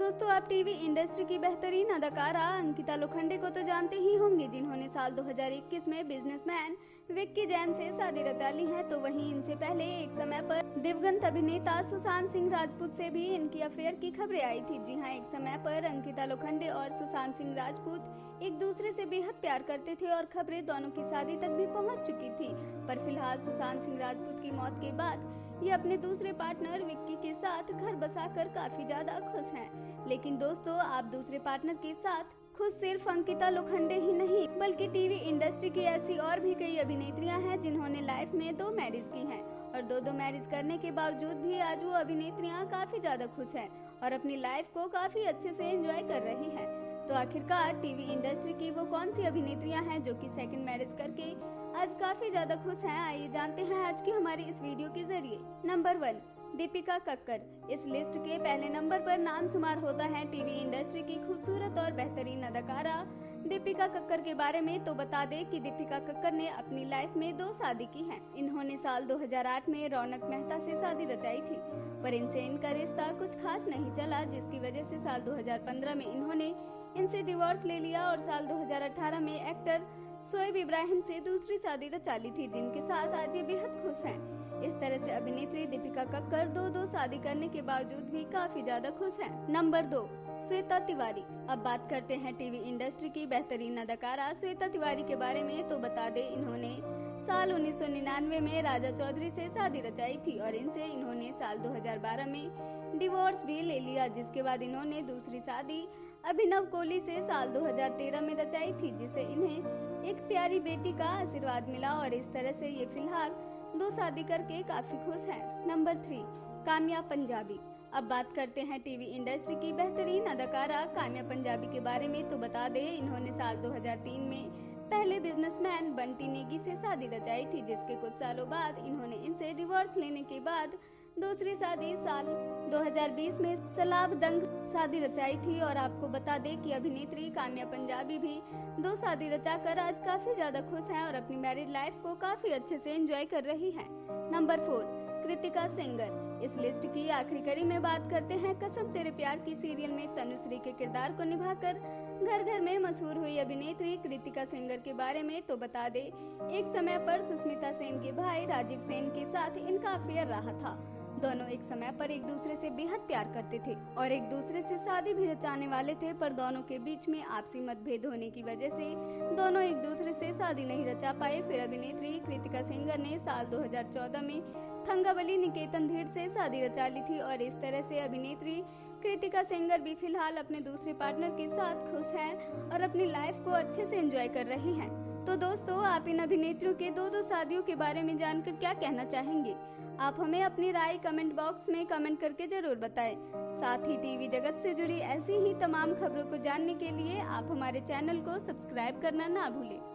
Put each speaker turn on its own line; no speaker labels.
दोस्तों, आप TV industry की बेहतरीन अदाकारा अंकिता लोखंडे को तो जानते ही होंगे, जिन्होंने साल 2021 में बिजनेसमैन विक्की जैन से शादी रचा ली है। तो वहीं इनसे पहले एक समय पर दिवंगत अभिनेता सुशांत सिंह राजपूत से भी इनकी अफेयर की खबरें आई थी। जी हां, एक समय पर अंकिता लोखंडे और सुशांत सिंह राजपूत एक दूसरे से बेहद प्यार करते थे और खबरें दोनों की शादी तक भी पहुंच चुकी थी। पर फिलहाल सुशांत सिंह राजपूत की मौत के बाद ये अपने दूसरे पार्टनर विक्की के साथ घर बसाकर काफी ज्यादा खुश हैं। लेकिन दोस्तों, आप दूसरे पार्टनर के साथ खुश सिर्फ अंकिता लोखंडे ही नहीं, बल्कि टीवी इंडस्ट्री की ऐसी और भी कई अभिनेत्रियां हैं जिन्होंने लाइफ में 2 मैरिज की हैं और 2 मैरिज करने के बावजूद भी आज वो अभिनेत्रियां काफी ज्यादा खुश हैं और अपनी लाइफ को काफी अच्छे से एंजॉय कर रही हैं। तो आखिरकार टीवी इंडस्ट्री की वो कौन सी अभिनेत्रियां हैं जो कि सेकंड मैरिज करके आज काफी ज्यादा खुश हैं? आइए जानते हैं आज की हमारी इस वीडियो के जरिए। नंबर 1, दीपिका कक्कर। इस लिस्ट के पहले नंबर पर नाम शुमार होता है टीवी इंडस्ट्री की खूबसूरत और बेहतरीन अदाकारा दीपिका कक्कर के बारे में। तो बता दें कि दीपिका कक्कर ने अपनी लाइफ में 2 शादी की हैं। इन्होंने साल 2008 में रौनक मेहता से शादी रचाई थी, पर इनसे इनका रिश्ता कुछ खास नहीं चला, जिसकी वजह से साल 2015 में इन्होंने इनसे डिवोर्स ले लिया और साल 2018 में एक्टर शोएब इब्राहिम से दूसरी शादी रचा ली थी, जिनके साथ आज ये बेहद खुश हैं। इस तरह से अभिनेत्री दीपिका कक्कर 2 शादी करने के बावजूद भी काफी ज्यादा खुश हैं। नंबर 2, श्वेता तिवारी। अब बात करते हैं टीवी इंडस्ट्री की बेहतरीन अदाकारा श्वेता तिवारी के बारे में। तो बता दें, इन्होंने साल 1999 में राजा चौधरी से शादी रचाई थी और इनसे इन्होंने साल 2012 में डिवोर्स भी ले लिया, जिसके बाद इन्होंने दूसरी शादी अभिनव कोहली से साल 2013 में रचाई थी, जिसे इन्हें एक प्यारी बेटी का आशीर्वाद मिला और इस तरह से ये फिलहाल 2 शादी करके काफी खुश हैं। नंबर 3, काम्या पंजाबी। अब बात करते हैं टीवी इंडस्ट्री की बेहतरीन अदाकारा काम्या पंजाबी के बारे में। तो बता दें, इन्होंने साल 2003 में पहले बिजनेसमैन बंटी नेगी से शादी रचाई थी, जिसके कुछ सालों बाद इन्होंने इनसे डिवोर्स लेने के बाद दूसरी शादी साल 2020 में सलाब दंग शादी रचाई थी। और आपको बता दें कि अभिनेत्री काम्या पंजाबी भी 2 शादी रचाकर आज काफी ज्यादा खुश हैं और अपनी मैरिड लाइफ को काफी अच्छे से एंजॉय कर रही हैं। नंबर 4, कृतिका सेंगर। इस लिस्ट की आखिरी कड़ी में बात करते हैं कसम तेरे प्यार की सीरियल में तनुश्री के किरदार को निभाकर घर घर में मशहूर हुई अभिनेत्री कृतिका सेंगर के बारे में। तो बता दे, एक समय पर सुष्मिता सेन के भाई राजीव सेन के साथ इनका अफेयर रहा था। दोनों एक समय पर एक दूसरे से बेहद प्यार करते थे और एक दूसरे से शादी भी रचाने वाले थे, पर दोनों के बीच में आपसी मतभेद होने की वजह से दोनों एक दूसरे से शादी नहीं रचा पाए। फिर अभिनेत्री कृतिका सेंगर ने साल 2014 में थंगावली निकेतन धीर से शादी रचा ली थी और इस तरह से अभिनेत्री कृतिका सेंगर भी फिलहाल अपने दूसरे पार्टनर के साथ खुश हैं और अपनी लाइफ को अच्छे से एंजॉय कर रही हैं। तो दोस्तों, आप इन अभिनेत्रियों के 2 शादियों के बारे में जानकर क्या कहना चाहेंगे? आप हमें अपनी राय कमेंट बॉक्स में कमेंट करके जरूर बताएं। साथ ही टीवी जगत से जुड़ी ऐसी ही तमाम खबरों को जानने के लिए आप हमारे चैनल को सब्सक्राइब करना ना भूलें।